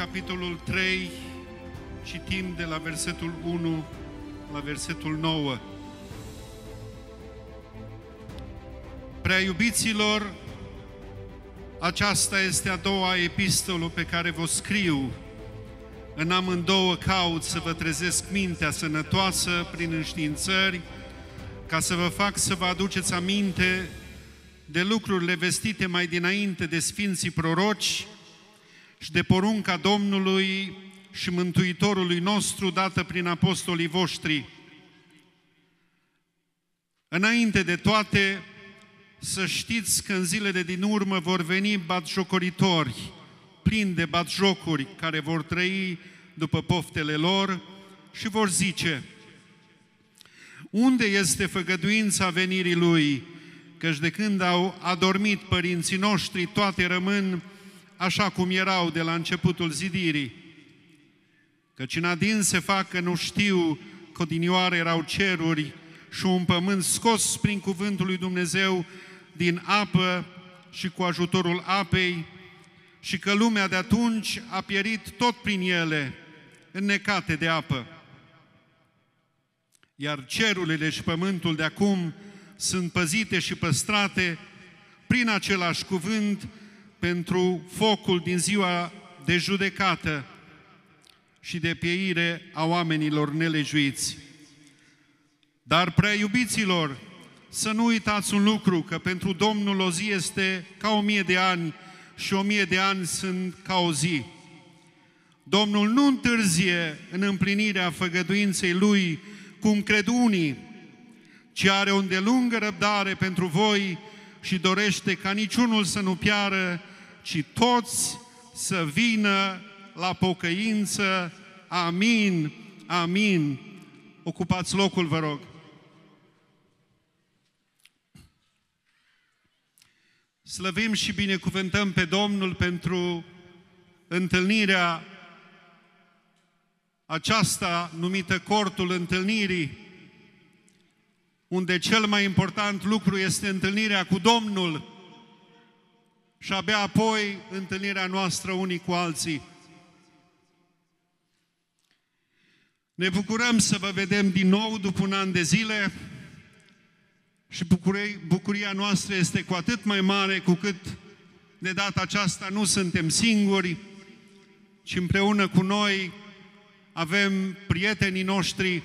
capitolul 3, citim de la versetul 1 la versetul 9. Prea iubiților, aceasta este a doua epistolă pe care vă scriu. În amândouă caut să vă trezesc mintea sănătoasă prin înștiințări, ca să vă fac să vă aduceți aminte de lucrurile vestite mai dinainte de Sfinții Proroci și de porunca Domnului și Mântuitorului nostru dată prin apostolii voștri. Înainte de toate, să știți că în zilele din urmă vor veni batjocoritori, plini de batjocuri, care vor trăi după poftele lor și vor zice: unde este făgăduința venirii Lui? Căci de când au adormit părinții noștri, toate rămân așa cum erau de la începutul zidirii. Căci în adins se fac că nu știu că odinioară erau ceruri și un pământ scos prin cuvântul lui Dumnezeu din apă și cu ajutorul apei, și că lumea de atunci a pierit tot prin ele, înnecate de apă. Iar cerurile și pământul de acum sunt păzite și păstrate prin același cuvânt pentru focul din ziua de judecată și de pieire a oamenilor nelejuiți. Dar, prea iubiților, să nu uitați un lucru, că pentru Domnul o zi este ca 1000 de ani și 1000 de ani sunt ca o zi. Domnul nu întârzie în împlinirea făgăduinței Lui, cum cred unii, ci are o îndelungă răbdare pentru voi și dorește ca niciunul să nu piară, ci toți să vină la pocăință. Amin, amin. Ocupați locul, vă rog. Slăvim și binecuvântăm pe Domnul pentru întâlnirea aceasta numită Cortul Întâlnirii, unde cel mai important lucru este întâlnirea cu Domnul și abia apoi întâlnirea noastră unii cu alții. Ne bucurăm să vă vedem din nou după un an de zile și bucuria noastră este cu atât mai mare cu cât de data aceasta nu suntem singuri, ci împreună cu noi avem prietenii noștri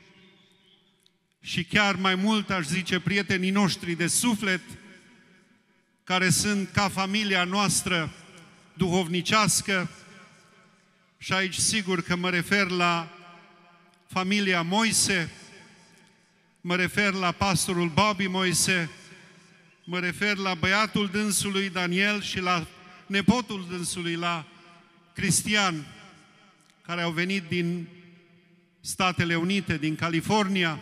și chiar mai mult aș zice prietenii noștri de suflet, care sunt ca familia noastră duhovnicească. Și aici sigur că mă refer la familia Moise, mă refer la pastorul Bobby Moise, mă refer la băiatul dânsului Daniel și la nepotul dânsului, la Cristian, care au venit din Statele Unite, din California.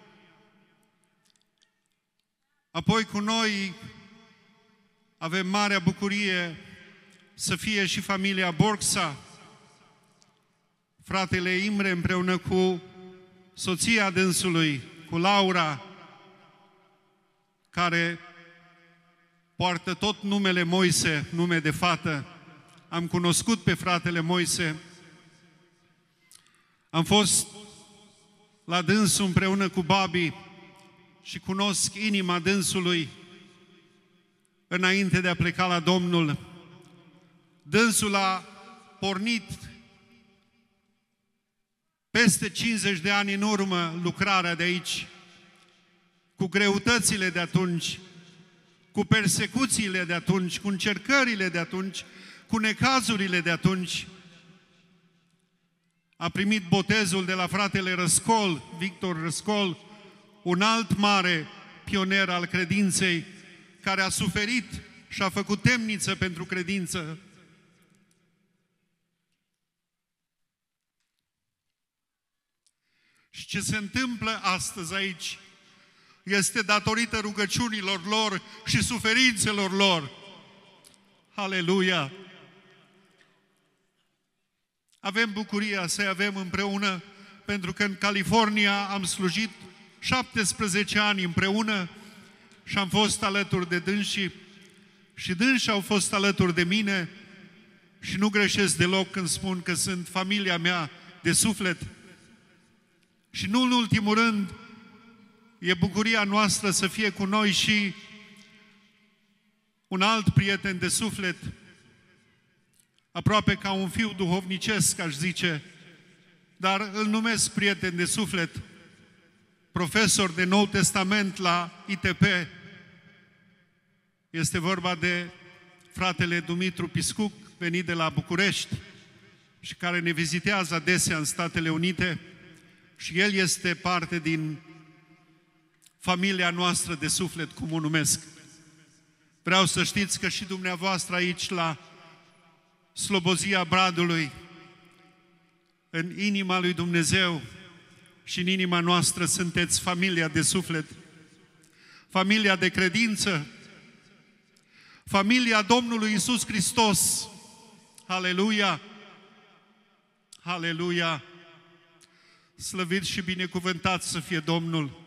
Apoi cu noi avem marea bucurie să fie și familia Borgsa, fratele Imre împreună cu soția dânsului, cu Laura, care poartă tot numele Moise, nume de fată. Am cunoscut pe fratele Moise. Am fost la dânsul împreună cu Babi și cunosc inima dânsului înainte de a pleca la Domnul. Dânsul a pornit peste 50 de ani în urmă lucrarea de aici, cu greutățile de atunci, cu persecuțiile de atunci, cu încercările de atunci, cu necazurile de atunci. A primit botezul de la fratele Răscol, Victor Răscol, un alt mare pionier al credinței, care a suferit și a făcut temniță pentru credință. Și ce se întâmplă astăzi aici este datorită rugăciunilor lor și suferințelor lor. Aleluia! Avem bucuria să-i avem împreună, pentru că în California am slujit 17 ani împreună și am fost alături de dânsii și dânsii au fost alături de mine și nu greșesc deloc când spun că sunt familia mea de suflet. Și nu în ultimul rând, e bucuria noastră să fie cu noi și un alt prieten de suflet, aproape ca un fiu duhovnicesc, aș zice, dar îl numesc prieten de suflet, profesor de Nou Testament la ITP. Este vorba de fratele Dumitru Piscuc, venit de la București și care ne vizitează adesea în Statele Unite, și el este parte din familia noastră de suflet, cum o numesc. Vreau să știți că și dumneavoastră aici la Slobozia Bradului, în inima lui Dumnezeu și în inima noastră sunteți familia de suflet, familia de credință, familia Domnului Iisus Hristos. Aleluia! Aleluia! Slăvit și binecuvântat să fie Domnul!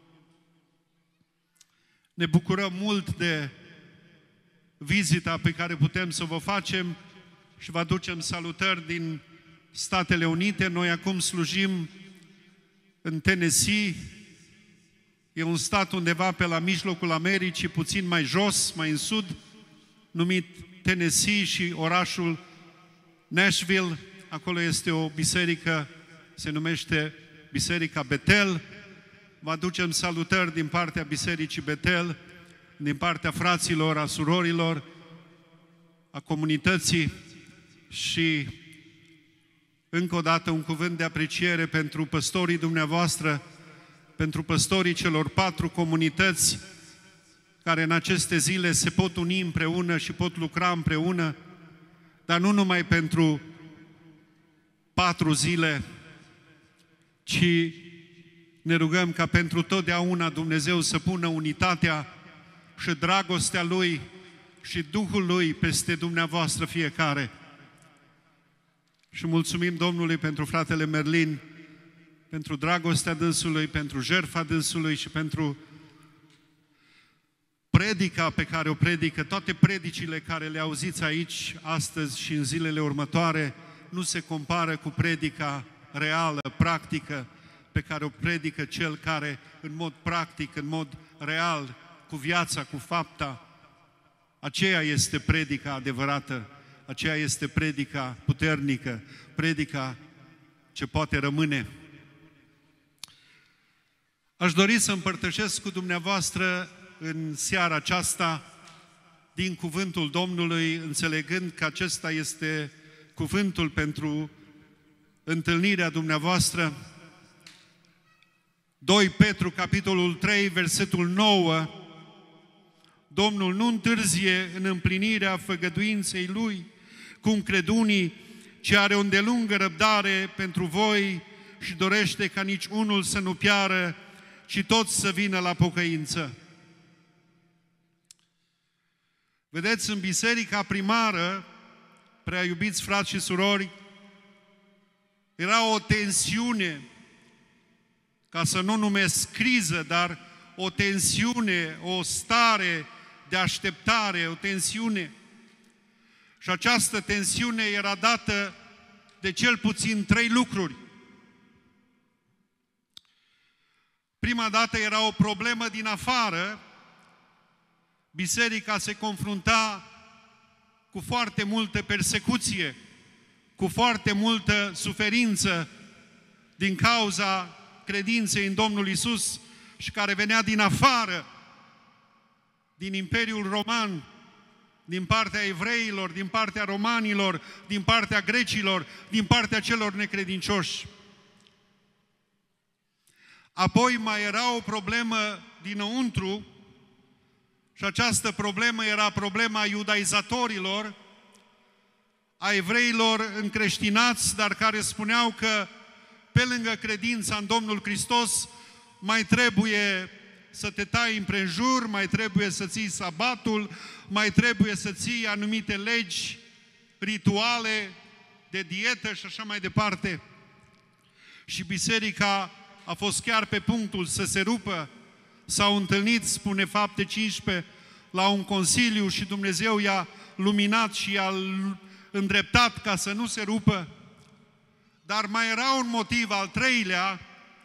Ne bucurăm mult de vizita pe care putem să vă facem și vă aducem salutări din Statele Unite. Noi acum slujim în Tennessee. E un stat undeva pe la mijlocul Americii, puțin mai jos, mai în sud, numit Tennessee, și orașul Nashville. Acolo este o biserică, se numește Biserica Betel. Vă aducem salutări din partea Bisericii Betel, din partea fraților, a surorilor, a comunității, și încă o dată un cuvânt de apreciere pentru păstorii dumneavoastră, pentru păstorii celor 4 comunități care în aceste zile se pot uni împreună și pot lucra împreună, dar nu numai pentru 4 zile, ci ne rugăm ca pentru totdeauna Dumnezeu să pună unitatea și dragostea Lui și Duhul Lui peste dumneavoastră fiecare. Și mulțumim Domnului pentru fratele Merlin, pentru dragostea dânsului, pentru jertfa dânsului și pentru predica pe care o predică. Toate predicile care le auziți aici astăzi și în zilele următoare nu se compară cu predica reală, practică, pe care o predică cel care în mod practic, în mod real, cu viața, cu fapta, aceea este predica adevărată, aceea este predica puternică, predica ce poate rămâne. Aș dori să împărtășesc cu dumneavoastră în seara aceasta din cuvântul Domnului, înțelegând că acesta este cuvântul pentru întâlnirea dumneavoastră. 2 Petru, capitolul 3, versetul 9. Domnul nu întârzie în împlinirea făgăduinței Lui, cum cred unii, ci are o îndelungă răbdare pentru voi și dorește ca nici unul să nu piară, ci toți să vină la pocăință. Vedeți, în biserica primară, prea iubiți frați și surori, era o tensiune, ca să nu numesc criză, dar o tensiune, o stare de așteptare, o tensiune. Și această tensiune era dată de cel puțin 3 lucruri. Prima dată era o problemă din afară. Biserica se confrunta cu foarte multă persecuție, cu foarte multă suferință din cauza credinței în Domnul Iisus și care venea din afară, din Imperiul Roman, din partea evreilor, din partea romanilor, din partea grecilor, din partea celor necredincioși. Apoi mai era o problemă dinăuntru și această problemă era problema iudaizatorilor, a evreilor încreștinați, dar care spuneau că pe lângă credința în Domnul Hristos mai trebuie să te tai împrejur, mai trebuie să ții sabatul, mai trebuie să ții anumite legi, rituale de dietă și așa mai departe. Și biserica a fost chiar pe punctul să se rupă. S-au întâlnit, spune Fapte 15, la un consiliu și Dumnezeu i-a luminat și i-a îndreptat ca să nu se rupă, dar mai era un motiv al treilea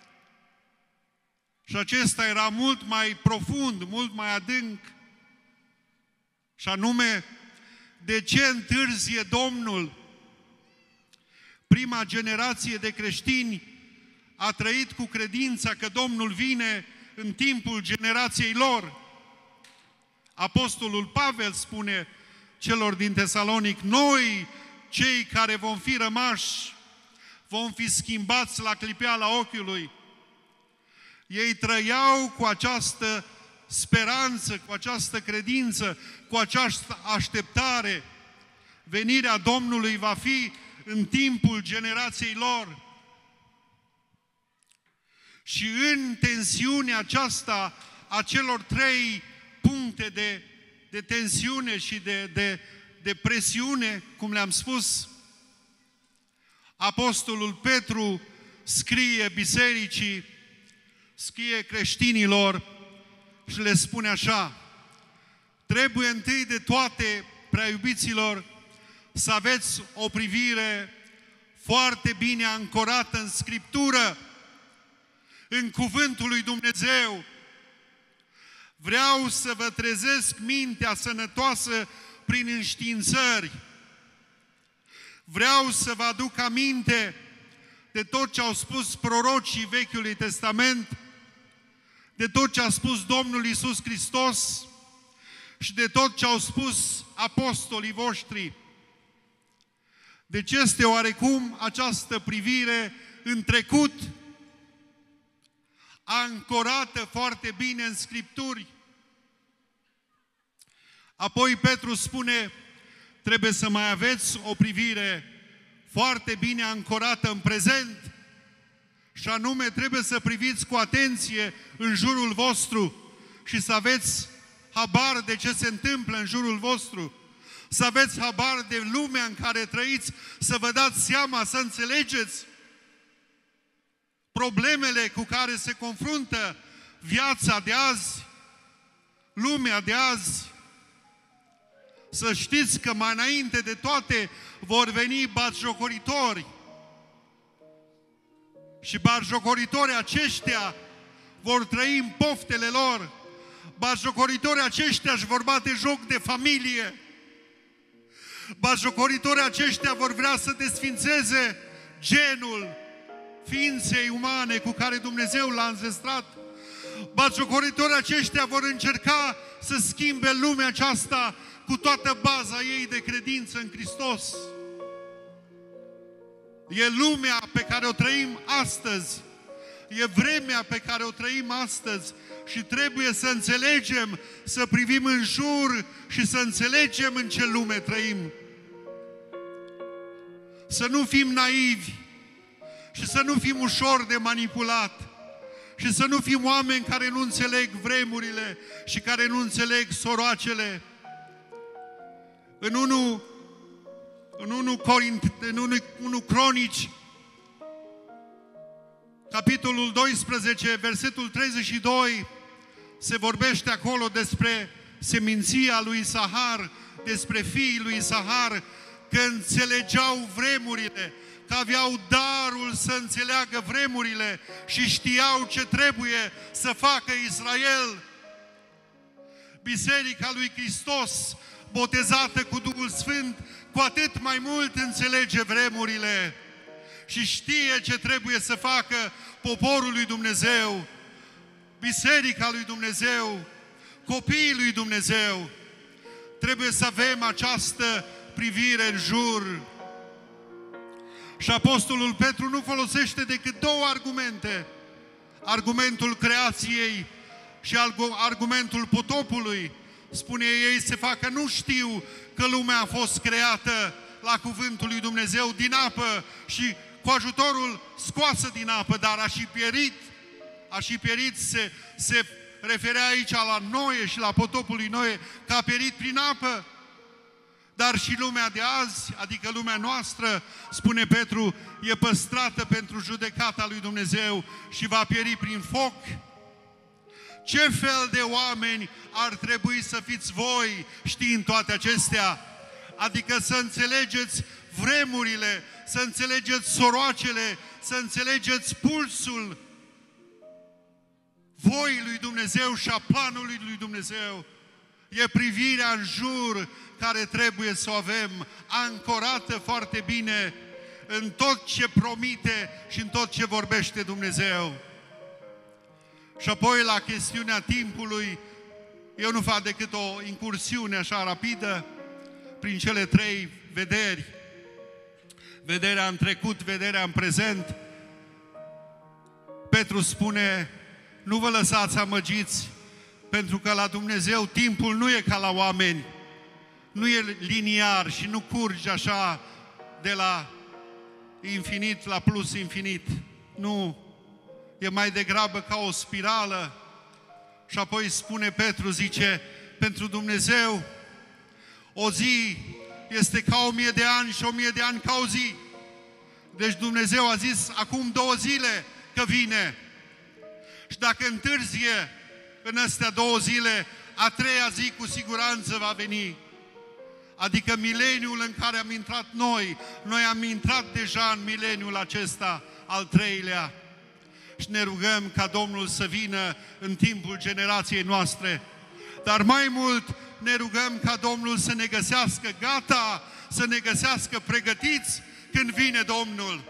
și acesta era mult mai profund, mult mai adânc, și anume, de ce întârzie Domnul? Prima generație de creștini a trăit cu credința că Domnul vine în timpul generației lor. Apostolul Pavel spune celor din Tesalonic: noi, cei care vom fi rămași, vom fi schimbați la clipeala ochiului. Ei trăiau cu această speranță, cu această credință, cu această așteptare. Venirea Domnului va fi în timpul generației lor. Și în tensiunea aceasta a celor trei puncte de tensiune și de presiune, cum le-am spus, Apostolul Petru scrie bisericii, scrie creștinilor și le spune așa: trebuie întâi de toate, prea iubiților, să aveți o privire foarte bine ancorată în Scriptură, în Cuvântul lui Dumnezeu. Vreau să vă trezesc mintea sănătoasă prin înștiințări. Vreau să vă aduc aminte de tot ce au spus prorocii Vechiului Testament, de tot ce a spus Domnul Iisus Hristos și de tot ce au spus apostolii voștri. Deci este oarecum această privire în trecut, ancorată foarte bine în Scripturi. Apoi Petru spune: trebuie să mai aveți o privire foarte bine ancorată în prezent, și anume trebuie să priviți cu atenție în jurul vostru și să aveți habar de ce se întâmplă în jurul vostru, să aveți habar de lumea în care trăiți, să vă dați seama, să înțelegeți problemele cu care se confruntă viața de azi, lumea de azi. Să știți că mai înainte de toate vor veni batjocoritori. Și batjocuritorii aceștia vor trăi în poftele lor. Batjocuritorii aceștia își vor bate joc de familie. Batjocuritorii aceștia vor vrea să desfințeze genul ființei umane cu care Dumnezeu l-a înzestrat. Batjocuritorii aceștia vor încerca să schimbe lumea aceasta cu toată baza ei de credință în Hristos. E lumea pe care o trăim astăzi, e vremea pe care o trăim astăzi și trebuie să înțelegem, să privim în jur și să înțelegem în ce lume trăim. Să nu fim naivi și să nu fim ușor de manipulat și să nu fim oameni care nu înțeleg vremurile și care nu înțeleg soroacele. În 1 Cronici, capitolul 12, versetul 32, se vorbește acolo despre seminția lui Isahar, despre fiii lui Isahar, că înțelegeau vremurile, că aveau darul să înțeleagă vremurile și știau ce trebuie să facă Israel. Biserica lui Hristos, botezată cu Duhul Sfânt, cu atât mai mult înțelege vremurile și știe ce trebuie să facă poporul lui Dumnezeu, Biserica lui Dumnezeu, copiii lui Dumnezeu. Trebuie să avem această privire în jur. Și Apostolul Petru nu folosește decât două argumente: argumentul creației și argumentul potopului. Spune: ei se facă nu știu că lumea a fost creată la cuvântul lui Dumnezeu din apă și cu ajutorul scoasă din apă, dar a și pierit. A și pierit, se referea aici la Noe și la potopul lui Noe, că a pierit prin apă. Dar și lumea de azi, adică lumea noastră, spune Petru, e păstrată pentru judecata lui Dumnezeu și va pieri prin foc. Ce fel de oameni ar trebui să fiți voi știind toate acestea? adică să înțelegeți vremurile, să înțelegeți soroacele, să înțelegeți pulsul voii lui Dumnezeu și a planului lui Dumnezeu. E privirea în jur care trebuie să o avem, ancorată foarte bine în tot ce promite și în tot ce vorbește Dumnezeu. Și apoi la chestiunea timpului, eu nu fac decât o incursiune așa rapidă prin cele 3 vederi. Vederea în trecut, vederea în prezent. Petru spune, nu vă lăsați amăgiți, pentru că la Dumnezeu timpul nu e ca la oameni. Nu e liniar și nu curge așa de la infinit la plus infinit. Nu. E mai degrabă ca o spirală. Și apoi spune Petru, zice, pentru Dumnezeu o zi este ca 1000 de ani și 1000 de ani ca o zi. Deci Dumnezeu a zis acum 2 zile că vine. Și dacă întârzie în astea 2 zile, a 3-a zi cu siguranță va veni. Adică mileniul în care am intrat noi am intrat deja în mileniul acesta, al 3-lea. Și ne rugăm ca Domnul să vină în timpul generației noastre. Dar mai mult ne rugăm ca Domnul să ne găsească gata, să ne găsească pregătiți când vine Domnul.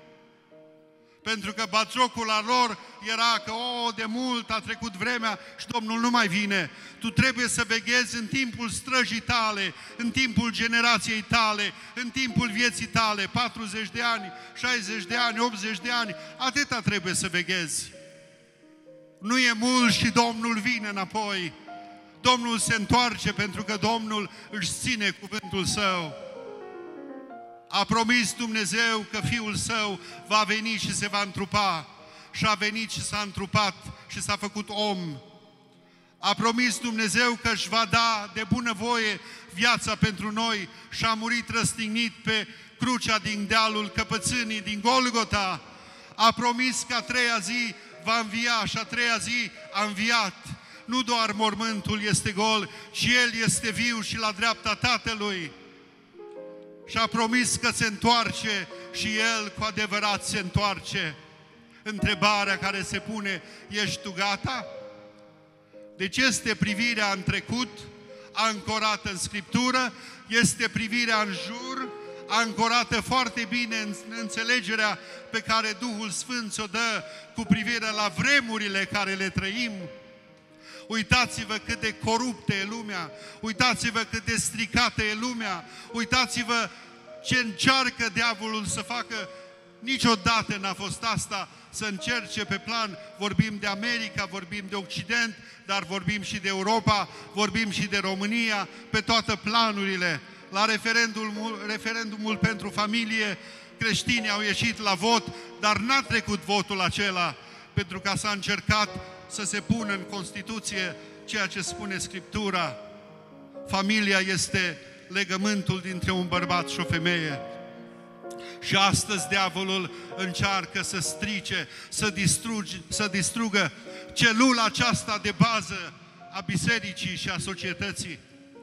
Pentru că batjocul la lor era că, de mult a trecut vremea și Domnul nu mai vine. Tu trebuie să veghezi în timpul străjii tale, în timpul generației tale, în timpul vieții tale, 40 de ani, 60 de ani, 80 de ani, atâta trebuie să veghezi. Nu e mult și Domnul vine înapoi. Domnul se întoarce pentru că Domnul își ține cuvântul Său. A promis Dumnezeu că Fiul Său va veni și se va întrupa. Și a venit și s-a întrupat și s-a făcut om. A promis Dumnezeu că își va da de bunăvoie viața pentru noi și a murit răstignit pe crucea din dealul Căpățânii, din Golgota. A promis că a 3-a zi va învia și a 3-a zi a înviat. Nu doar mormântul este gol, ci El este viu și la dreapta Tatălui. Și a promis că se întoarce și El cu adevărat se întoarce. Întrebarea care se pune, ești tu gata? Deci este privirea în trecut, ancorată în Scriptură, este privirea în jur, ancorată foarte bine în înțelegerea pe care Duhul Sfânt ți-o dă cu privire la vremurile care le trăim. Uitați-vă cât de coruptă e lumea, uitați-vă cât de stricată e lumea, uitați-vă ce încearcă diavolul să facă. Niciodată n-a fost asta, să încerce pe plan, vorbim de America, vorbim de Occident, dar vorbim și de Europa, vorbim și de România, pe toate planurile. La referendumul pentru familie, creștinii au ieșit la vot, dar n-a trecut votul acela, pentru că s-a încercat să se pună în Constituție ceea ce spune Scriptura. Familia este legământul dintre un bărbat și o femeie. Și astăzi diavolul încearcă să strice, să distrugă celula aceasta de bază a bisericii și a societății.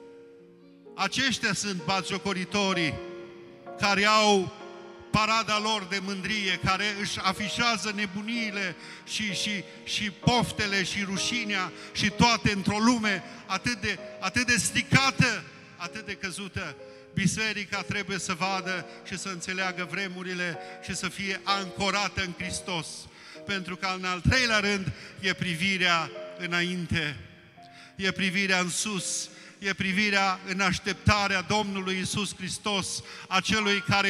Aceștia sunt batjocoritorii care au parada lor de mândrie, care își afișează nebuniile și poftele și rușinea și toate într-o lume atât de stricată, atât de căzută. Biserica trebuie să vadă și să înțeleagă vremurile și să fie ancorată în Hristos. Pentru că în al 3-lea rând e privirea înainte, e privirea în sus, e privirea în așteptarea Domnului Iisus Hristos, acelui care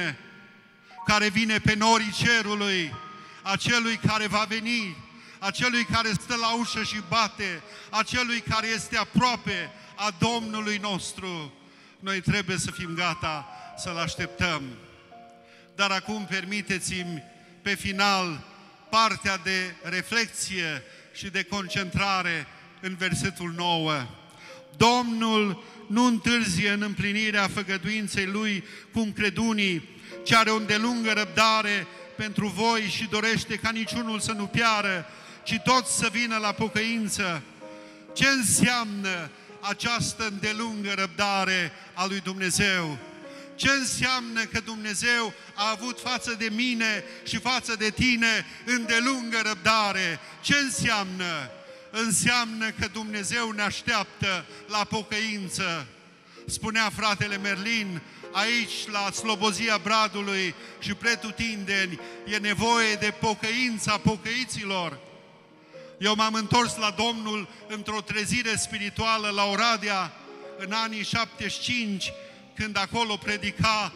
vine pe norii cerului, acelui care va veni, acelui care stă la ușă și bate, acelui care este aproape a Domnului nostru. Noi trebuie să fim gata să-L așteptăm. Dar acum permiteți-mi pe final partea de reflexie și de concentrare în versetul 9. Domnul nu întârzie în împlinirea făgăduinței Lui cum cred unii, ci are o îndelungă răbdare pentru voi și dorește ca niciunul să nu piară, ci toți să vină la pocăință. Ce înseamnă această îndelungă răbdare a lui Dumnezeu? Ce înseamnă că Dumnezeu a avut față de mine și față de tine îndelungă răbdare? Ce înseamnă? Înseamnă că Dumnezeu ne așteaptă la pocăință. Spunea fratele Merlin, aici la Slobozia Bradului și pretutindeni e nevoie de pocăința pocăiților. Eu m-am întors la Domnul într-o trezire spirituală la Oradea în anii 75, când acolo predica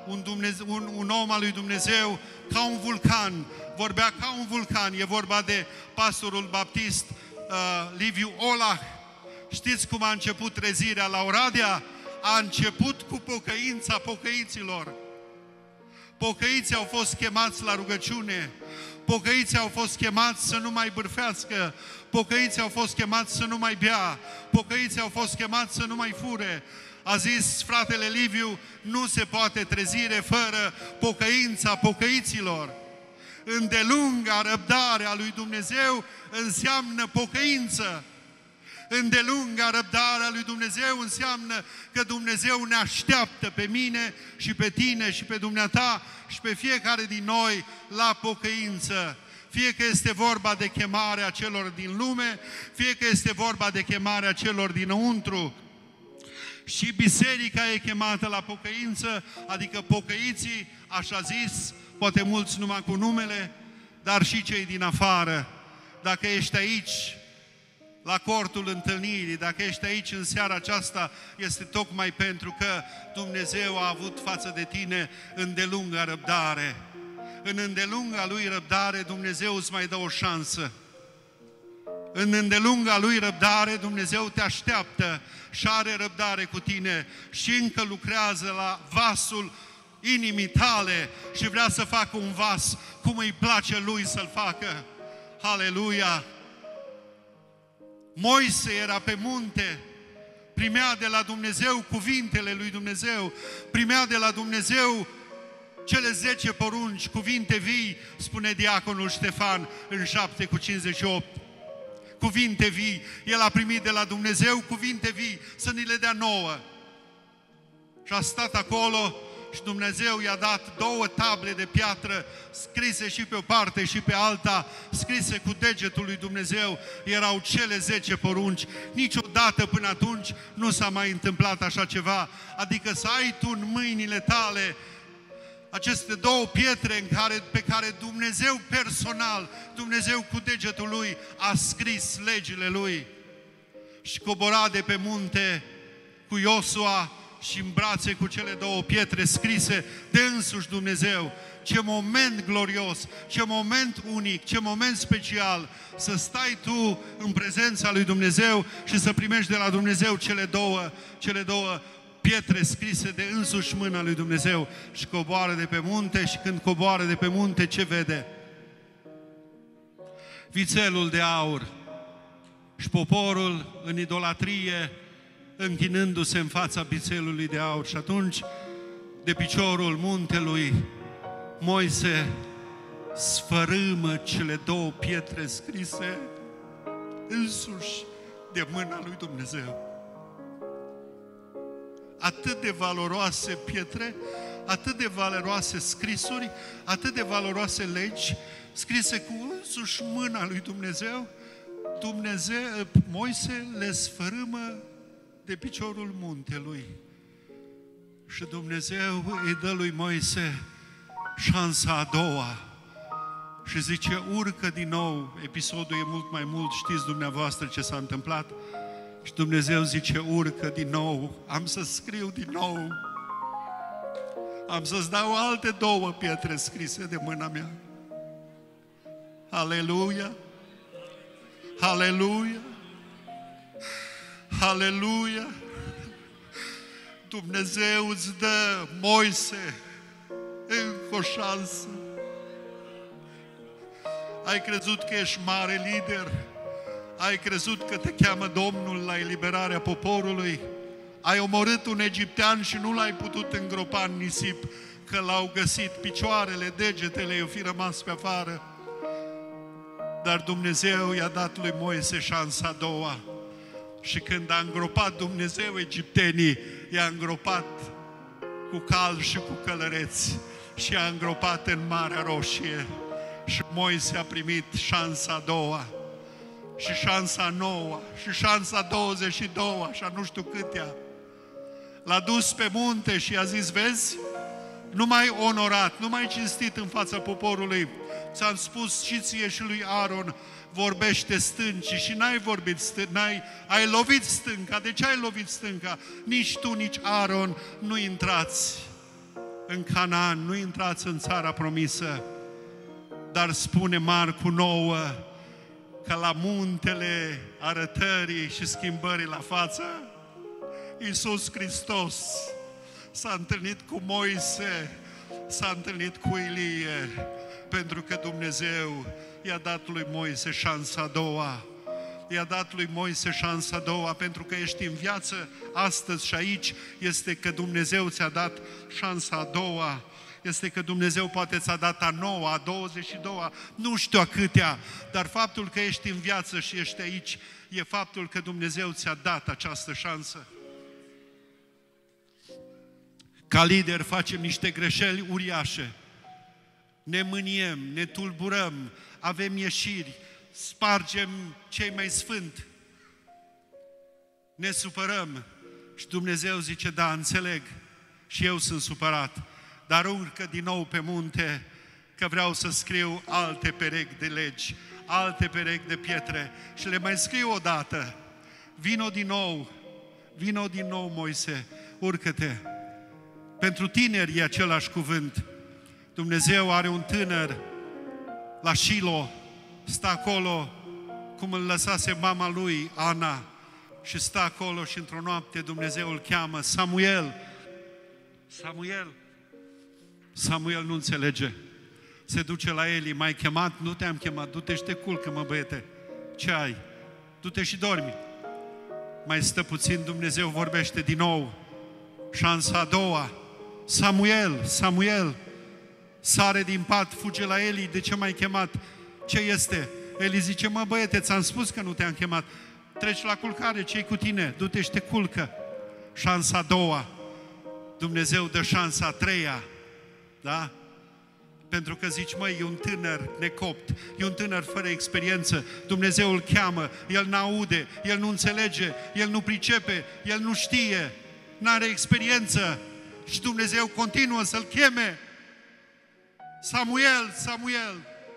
un om al lui Dumnezeu ca un vulcan, vorbea ca un vulcan. E vorba de pastorul baptist Liviu Olah. Știți cum a început trezirea la Oradea? A început cu pocăința pocăiților. Pocăiții au fost chemați la rugăciune, pocăiții au fost chemați să nu mai bârfească, pocăiții au fost chemați să nu mai bea, pocăiții au fost chemați să nu mai fure. A zis fratele Liviu, nu se poate trezire fără pocăința pocăiților. Îndelunga răbdare a lui Dumnezeu înseamnă pocăință. Îndelunga răbdarea lui Dumnezeu înseamnă că Dumnezeu ne așteaptă pe mine și pe tine și pe dumneata și pe fiecare din noi la pocăință. Fie că este vorba de chemarea celor din lume, fie că este vorba de chemarea celor dinăuntru. Și biserica e chemată la pocăință, adică pocăiții, așa zis, poate mulți numai cu numele, dar și cei din afară. Dacă ești aici, la cortul întâlnirii, dacă ești aici în seara aceasta, este tocmai pentru că Dumnezeu a avut față de tine îndelunga răbdare. În îndelunga Lui răbdare, Dumnezeu îți mai dă o șansă. În îndelunga Lui răbdare, Dumnezeu te așteaptă și are răbdare cu tine și încă lucrează la vasul inimii tale și vrea să facă un vas cum îi place Lui să-l facă. Aleluia! Moise era pe munte, primea de la Dumnezeu cuvintele lui Dumnezeu, primea de la Dumnezeu cele 10 porunci, cuvinte vii, spune diaconul Ștefan în 7:58. Cuvinte vii, el a primit de la Dumnezeu cuvinte vii, să ni le dea nouă. Și a stat acolo și Dumnezeu i-a dat 2 table de piatră, scrise și pe o parte și pe alta, scrise cu degetul lui Dumnezeu, erau cele 10 porunci. Niciodată până atunci nu s-a mai întâmplat așa ceva, adică să ai tu în mâinile tale aceste 2 pietre pe care Dumnezeu personal, Dumnezeu cu degetul Lui a scris legile Lui. Și cobora de pe munte cu Iosua și în brațe cu cele 2 pietre scrise de însuși Dumnezeu. Ce moment glorios, ce moment unic, ce moment special să stai tu în prezența lui Dumnezeu și să primești de la Dumnezeu cele două pietre scrise de însuși mâna lui Dumnezeu. Și coboară de pe munte și când coboară de pe munte, ce vede? Vițelul de aur. Și poporul în idolatrie, închinându-se în fața vițelului de aur. Și atunci, de piciorul muntelui, Moise sfărâmă cele 2 pietre scrise însuși de mâna lui Dumnezeu. Atât de valoroase pietre, atât de valoroase scrisuri, atât de valoroase legi, scrise cu însuși mâna lui Dumnezeu, Moise le sfărâmă de piciorul muntelui. Și Dumnezeu îi dă lui Moise șansa a doua. Și zice, urcă din nou. Episodul e mult mai mult, știți dumneavoastră ce s-a întâmplat. Și Dumnezeu zice, urcă din nou, am să scriu din nou. Am să-ți dau alte 2 pietre scrise de mâna mea. Aleluia! Aleluia! Aleluia! Dumnezeu îți dă, Moise, încă o șansă. Ai crezut că ești mare lider? Ai crezut că te cheamă Domnul la eliberarea poporului? Ai omorât un egiptean și nu l-ai putut îngropa în nisip, că l-au găsit picioarele, degetele, i-au fi rămas pe afară. Dar Dumnezeu i-a dat lui Moise șansa a doua. Și când a îngropat Dumnezeu egiptenii, i-a îngropat cu cal și cu călăreți și i-a îngropat în Marea Roșie. Și Moise a primit șansa a doua și șansa a noua și șansa a 22-a și a nu știu câtea. L-a dus pe munte și i-a zis, vezi, nu mai onorat, nu mai cinstit în fața poporului. Ți-am spus și ție și lui Aaron, vorbește stâncii și n-ai vorbit ai lovit stânca. De ce ai lovit stânca? Nici tu, nici Aaron nu intrați în Canaan, nu intrați în țara promisă. Dar spune Marcu 9 că la muntele arătării și schimbării la față, Iisus Hristos s-a întâlnit cu Moise, s-a întâlnit cu Ilie, pentru că Dumnezeu i-a dat lui Moise șansa a doua. I-a dat lui Moise șansa a doua, pentru că ești în viață astăzi și aici, este că Dumnezeu ți-a dat șansa a doua. Este că Dumnezeu poate ți-a dat a noua, a 22-a, nu știu a câtea, dar faptul că ești în viață și ești aici, e faptul că Dumnezeu ți-a dat această șansă. Ca lider facem niște greșeli uriașe. Ne mâniem, ne tulburăm, avem ieșiri, spargem cei mai sfânt. Ne supărăm și Dumnezeu zice, da, înțeleg și eu sunt supărat, dar urcă din nou pe munte că vreau să scriu alte perechi de legi, alte perechi de pietre și le mai scriu odată. Vino din nou, Moise, urcă-te. Pentru tineri e același cuvânt. Dumnezeu are un tânăr la Shilo, stă acolo cum îl lăsase mama lui, Ana, și stă acolo și într-o noapte Dumnezeu îl cheamă, Samuel. Samuel nu înțelege. Se duce la Eli, m-ai chemat? Nu te-am chemat, du-te și te culcă, mă băiete. Ce ai? Du-te și dormi. Mai stă puțin, Dumnezeu vorbește din nou. Șansa a doua. Samuel, sare din pat, fuge la Eli, de ce m-ai chemat? Ce este? Eli zice, mă băiete, ți-am spus că nu te-am chemat. Treci la culcare, ce-i cu tine? Du-te și te culcă. Șansa a doua. Dumnezeu dă șansa a treia. Da? Pentru că zici, măi, e un tânăr necopt, e un tânăr fără experiență, Dumnezeu îl cheamă, el n-aude, el nu înțelege, el nu pricepe, el nu știe, n-are experiență și Dumnezeu continuă să-l cheme. Samuel,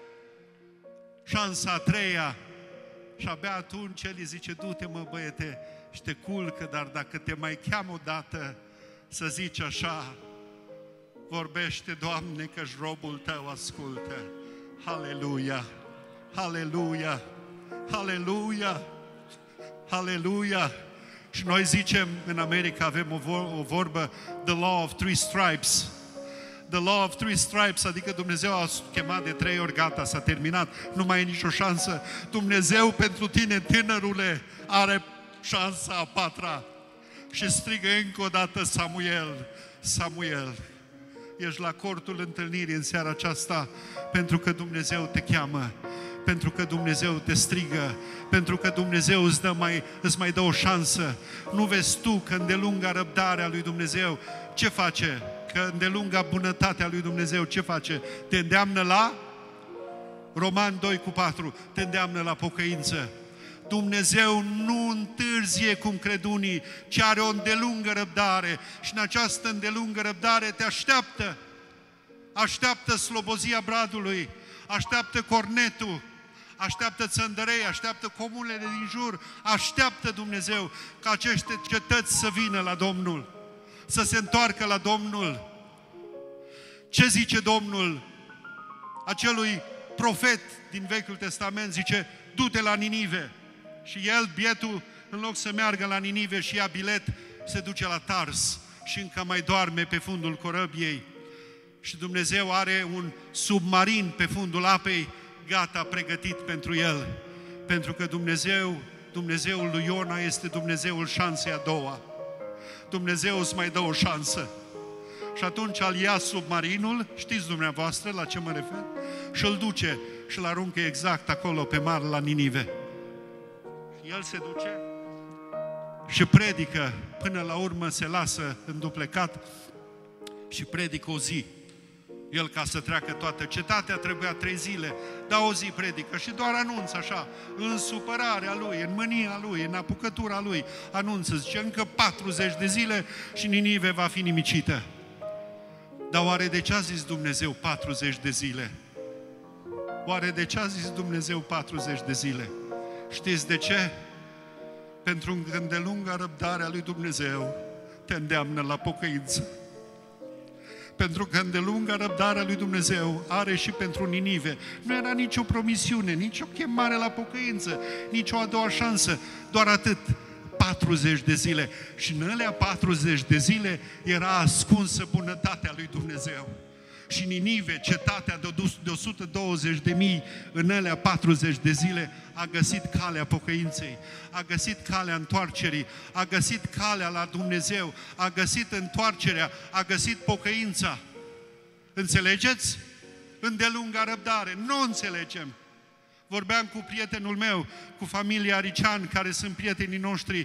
șansa a treia. Și abia atunci el îi zice, du-te, mă băiete, și te culcă, dar dacă te mai cheam odată, să zici așa, vorbește, Doamne, că-și robul Tău ascultă. Haleluia! Haleluia! Haleluia! Haleluia! Și noi zicem, în America avem o vorbă, the law of three stripes. The law of three stripes, adică Dumnezeu a chemat de 3 ori, gata, s-a terminat, nu mai e nicio șansă. Dumnezeu pentru tine, tânărule, are șansa a 4-a. Și strigă încă o dată, Samuel. Ești la cortul întâlnirii în seara aceasta pentru că Dumnezeu te cheamă, pentru că Dumnezeu te strigă, pentru că Dumnezeu îți mai dă o șansă. Nu vezi tu că îndelunga răbdarea lui Dumnezeu ce face? Că îndelunga bunătatea lui Dumnezeu ce face? Te îndeamnă la Roman 2:4, te îndeamnă la pocăință. Dumnezeu nu întârzie cum cred unii, ci are o îndelungă răbdare și în această îndelungă răbdare te așteaptă. Așteaptă slobozia bradului, așteaptă cornetul, așteaptă țăndărei, așteaptă comunele din jur, așteaptă Dumnezeu ca aceste cetăți să vină la Domnul, să se întoarcă la Domnul. Ce zice Domnul acelui profet din Vechiul Testament? Zice, du-te la Ninive. Și el, bietul, în loc să meargă la Ninive și ia bilet, se duce la Tars și încă mai doarme pe fundul corăbiei. Și Dumnezeu are un submarin pe fundul apei, gata, pregătit pentru el. Pentru că Dumnezeul lui Iona este Dumnezeul șansei a doua. Dumnezeu îți mai dă o șansă. Și atunci îl ia submarinul, știți dumneavoastră la ce mă refer, și îl duce și îl aruncă exact acolo pe mare la Ninive. El se duce și predică, până la urmă se lasă înduplecat și predică o zi. El, ca să treacă toată cetatea, trebuia 3 zile, dar o zi predică și doar anunță așa, în supărarea lui, în mânia lui, în apucătura lui, anunță, zice, încă 40 de zile și Ninive va fi nimicită. Dar oare de ce a zis Dumnezeu 40 de zile? Oare de ce a zis Dumnezeu 40 de zile? Știți de ce? Pentru că îndelunga răbdarea lui Dumnezeu te îndeamnă la pocăință. Pentru că îndelunga răbdarea lui Dumnezeu are și pentru Ninive. Nu era nicio promisiune, nicio chemare la pocăință, nicio a doua șansă, doar atât. 40 de zile. Și în alea 40 de zile era ascunsă bunătatea lui Dumnezeu. Și Ninive, cetatea de 120.000, în alea 40 de zile a găsit calea pocăinței, a găsit calea întoarcerii, a găsit calea la Dumnezeu, a găsit întoarcerea, a găsit pocăința. Înțelegeți? Îndelunga răbdare. Nu înțelegem. Vorbeam cu prietenul meu, cu familia Rician, care sunt prietenii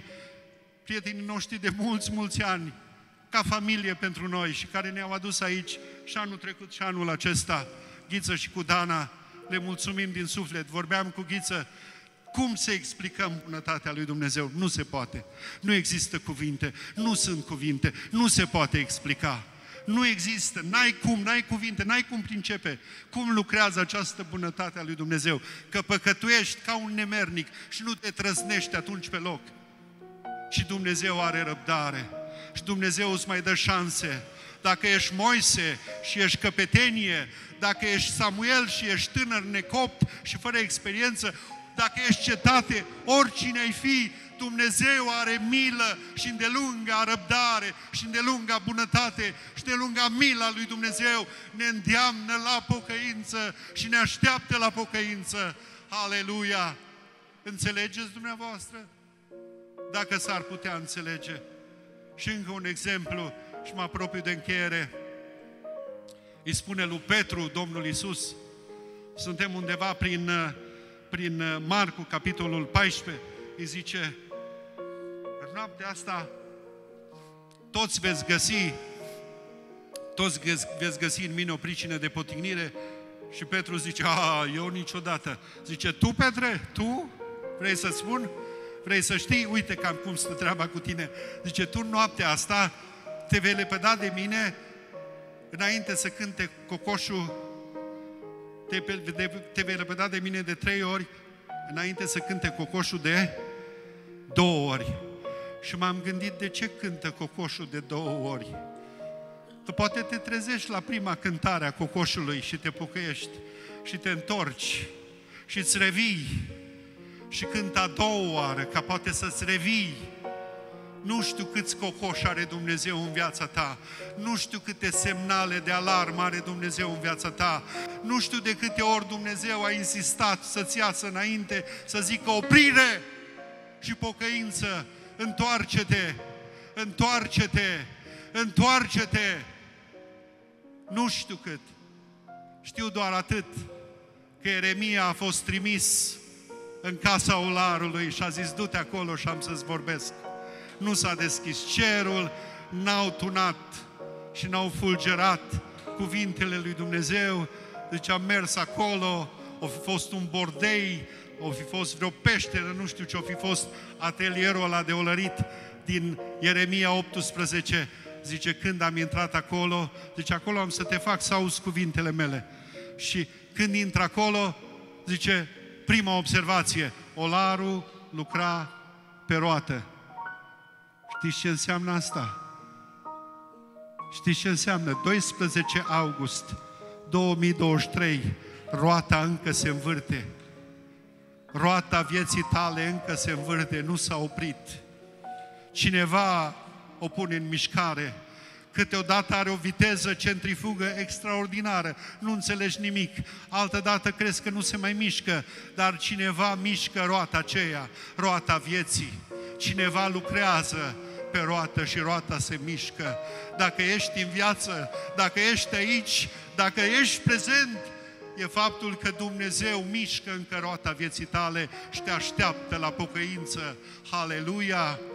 noștri de mulți ani, ca familie pentru noi și care ne-au adus aici și anul trecut și anul acesta, Ghiță și cu Dana, le mulțumim din suflet. Vorbeam cu Ghiță, cum să explicăm bunătatea lui Dumnezeu? Nu se poate. Nu există cuvinte, nu sunt cuvinte, nu se poate explica. Nu există, n-ai cum, n-ai cuvinte, n-ai cum pricepe cum lucrează această bunătate a lui Dumnezeu. Că păcătuiești ca un nemernic și nu te trăznești atunci pe loc. Și Dumnezeu are răbdare. Și Dumnezeu îți mai dă șanse. Dacă ești Moise și ești căpetenie, dacă ești Samuel și ești tânăr necopt și fără experiență, dacă ești cetate, oricine ai fi, Dumnezeu are milă și îndelunga răbdare și îndelunga bunătate și îndelunga mila lui Dumnezeu ne îndeamnă la pocăință și ne așteaptă la pocăință. Aleluia! Înțelegeți dumneavoastră? Dacă s-ar putea înțelege. Și încă un exemplu și mă apropiu de încheiere. Îi spune lui Petru, Domnul Iisus, suntem undeva prin Marcu, capitolul 14, îi zice, în noaptea asta toți veți găsi în mine o pricină de potignire. Și Petru zice, eu niciodată. Zice, tu, Petre, tu? Vrei să spun? Vrei să știi? Uite cam cum stă treaba cu tine. Zice, tu noaptea asta te vei lepăda de mine înainte să cânte cocoșul, te vei lepăda de mine de 3 ori înainte să cânte cocoșul de 2 ori. Și m-am gândit, de ce cântă cocoșul de 2 ori? Că poate te trezești la prima cântare a cocoșului și te pocăiești și te întorci și îți revii și cântă a 2-a oară, ca poate să-ți revii. Nu știu câți cocoși are Dumnezeu în viața ta. Nu știu câte semnale de alarmă are Dumnezeu în viața ta. Nu știu de câte ori Dumnezeu a insistat să-ți iasă înainte, să zică oprire și pocăință. Întoarce-te! Întoarce-te! Întoarce-te! Nu știu cât. Știu doar atât, că Ieremia a fost trimis în casa olarului și a zis, du-te acolo și am să-ți vorbesc. Nu s-a deschis cerul, n-au tunat și n-au fulgerat cuvintele lui Dumnezeu. Deci am mers acolo, o fi fost un bordei, o fi fost vreo peșteră, nu știu ce o fi fost atelierul ăla de olărit din Ieremia 18. Zice, când am intrat acolo, zice, acolo am să te fac să auzi cuvintele mele. Și când intră acolo, zice, prima observație, olarul lucra pe roată. Știți ce înseamnă asta? Știți ce înseamnă? 12 august 2023, roata încă se învârte. Roata vieții tale încă se învârte, nu s-a oprit. Cineva o pune în mișcare. Câteodată are o viteză centrifugă extraordinară. Nu înțelegi nimic. Altădată crezi că nu se mai mișcă. Dar cineva mișcă roata aceea, roata vieții. Cineva lucrează pe roată și roata se mișcă. Dacă ești în viață, dacă ești aici, dacă ești prezent, e faptul că Dumnezeu mișcă încă roata vieții tale și te așteaptă la pocăință. Haleluia!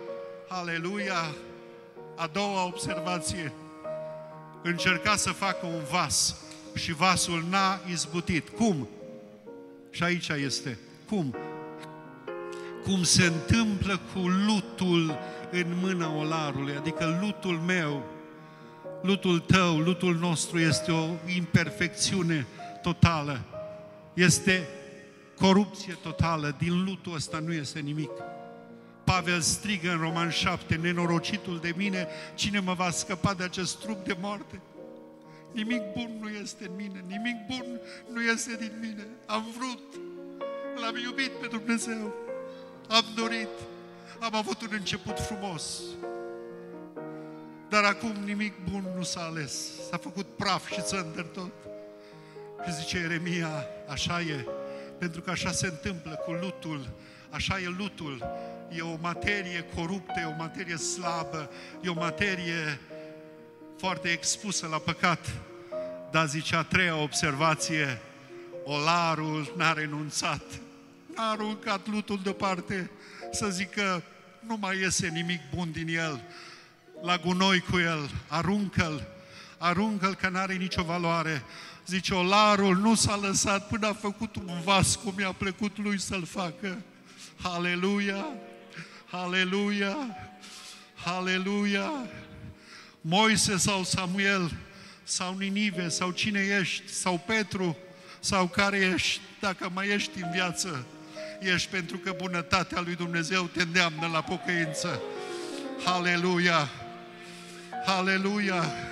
Aleluia! A doua observație. Încerca să facă un vas și vasul n-a izbutit. Cum? Și aici este. Cum? Cum se întâmplă cu lutul în mâna olarului, adică lutul meu, lutul tău, lutul nostru este o imperfecțiune totală. Este corupție totală. Din lutul ăsta nu este nimic. Pavel strigă în Roman 7, nenorocitul de mine, cine mă va scăpa de acest trup de moarte? Nimic bun nu este în mine, nimic bun nu este din mine. Am vrut, l-am iubit pe Dumnezeu, am dorit, am avut un început frumos. Dar acum nimic bun nu s-a ales. S-a făcut praf și țândăr tot. Și zice Ieremia, așa e, pentru că așa se întâmplă cu lutul. Așa e lutul. E o materie coruptă, e o materie slabă, e o materie foarte expusă la păcat. Dar zice a treia observație, olarul n-a renunțat. N-a aruncat lutul deoparte să zică nu mai iese nimic bun din el. La gunoi cu el, aruncă-l, aruncă-l că n-are nicio valoare. Zice, olarul nu s-a lăsat până a făcut un vas cum i-a plăcut lui să-l facă. Aleluia! Aleluia! Aleluia! Moise sau Samuel, sau Ninive, sau cine ești, sau Petru, sau care ești, dacă mai ești în viață, ești pentru că bunătatea lui Dumnezeu te îndeamnă la pocăință. Aleluia! Aleluia!